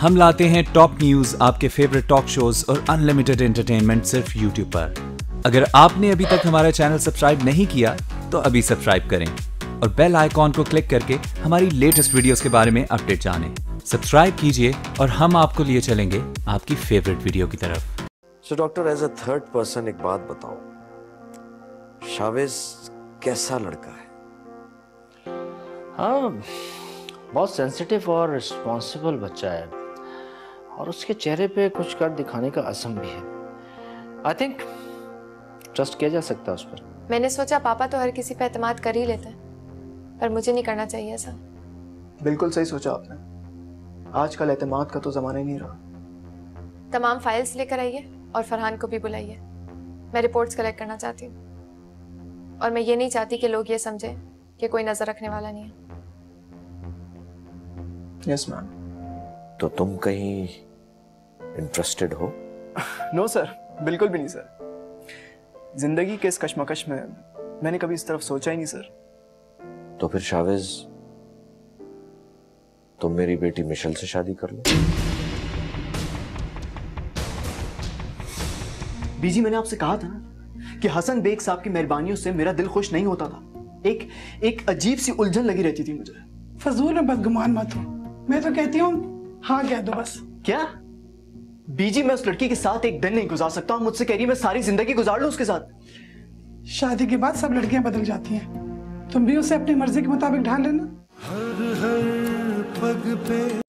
हम लाते हैं टॉप न्यूज, आपके फेवरेट टॉक शोज और अनलिमिटेड एंटरटेनमेंट सिर्फ यूट्यूब पर। अगर आपने अभी तक हमारा चैनल सब्सक्राइब नहीं किया तो अभी सब्सक्राइब करें और बेल आइकॉन को क्लिक करके हमारी लेटेस्ट वीडियोस के बारे में अपडेट जानें। सब्सक्राइब कीजिए और हम आपको लिए चलेंगे आपकी फेवरेट वीडियो की तरफ। So doctor, as a third person एक बात बताओ, शावेज कैसा लड़का है? हाँ, बहुत सेंसिटिव और रिस्पॉन्सिबल बच्चा है और उसके चेहरे पे कुछ कर दिखाने का असम भी है। आई थिंक ट्रस्ट किया जा सकता है उस पर। मैंने सोचा पापा तो हर किसी पे एतमाद कर ही लेते हैं, पर मुझे नहीं करना चाहिए ऐसा। बिल्कुल सही सोचा आपने। आजकल एतमाद का तो जमाना ही नहीं रहा। तमाम फाइल्स लेकर आइए और फरहान को भी बुलाइए। मैं रिपोर्ट्स कलेक्ट करना चाहती हूँ और मैं ये नहीं चाहती कि लोग ये समझें कि कोई नजर रखने वाला नहीं है। Yes ma'am. तो तुम कहीं इंटरेस्टेड हो? नो सर, बिल्कुल भी नहीं सर। जिंदगी के इस कश्मकश में मैंने कभी इस तरफ सोचा ही नहीं सर। तो फिर शावेज, तुम मेरी बेटी मिशेल से शादी कर लो। बीजी, मैंने आपसे कहा था ना कि हसन बेग साहब की मेहरबानियों से मेरा दिल खुश नहीं होता था। एक अजीब सी उलझन लगी रहती थी मुझे। फजूल में बदगुमान मत हो, मैं तो कहती हूँ हाँ कह दो बस। क्या बीजी, मैं उस लड़की के साथ एक दिन नहीं गुजार सकता। मुझसे कह रही मैं सारी जिंदगी गुजार लूं उसके साथ। शादी के बाद सब लड़कियां बदल जाती हैं, तुम भी उसे अपनी मर्जी के मुताबिक ढाल लेना। हर पग पे